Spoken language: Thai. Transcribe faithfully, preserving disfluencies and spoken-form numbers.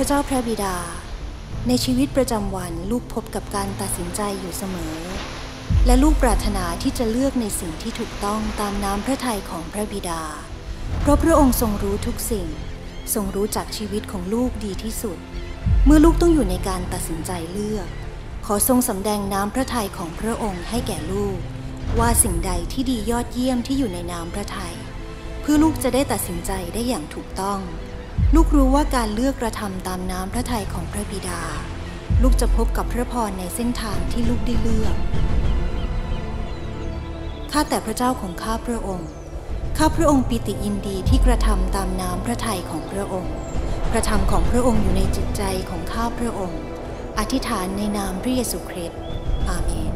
ระเจ้าพระบิดาในชีวิตประจำวันลูกพบกับการตัดสินใจอยู่เสมอและลูกปรารถนาที่จะเลือกในสิ่งที่ถูกต้องตามน้ำพระทัยของพระบิดาเพราะพระองค์ทรงรู้ทุกสิ่งทรงรู้จักชีวิตของลูกดีที่สุดเมื่อลูกต้องอยู่ในการตัดสินใจเลือกขอทรงสำแดงน้ำพระทัยของพระองค์ให้แก่ลูกว่าสิ่งใดที่ดียอดเยี่ยมที่อยู่ในน้ำพระทัยเพื่อลูกจะได้ตัดสินใจได้อย่างถูกต้องลูกรู้ว่าการเลือกกระทำตามน้ำพระทัยของพระบิดาลูกจะพบกับพระพรในเส้นทางที่ลูกได้เลือกข้าแต่พระเจ้าของข้าพระองค์ข้าพระองค์ปิติยินดีที่กระทำตามน้ำพระทัยของพระองค์กระทำของพระองค์อยู่ในจิตใจของข้าพระองค์อธิษฐานในนามพระเยซูคริสต์อาเมน